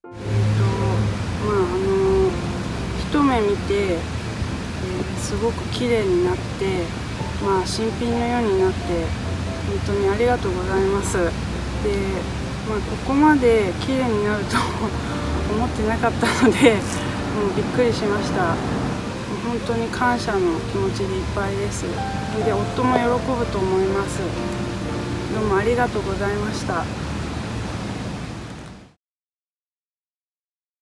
一目見て、すごく綺麗になって、新品のようになって本当にありがとうございます。で、ここまで綺麗になると思ってなかったので、もうびっくりしました。本当に感謝の気持ちでいっぱいです。で、夫も喜ぶと思います。どうもありがとうございました。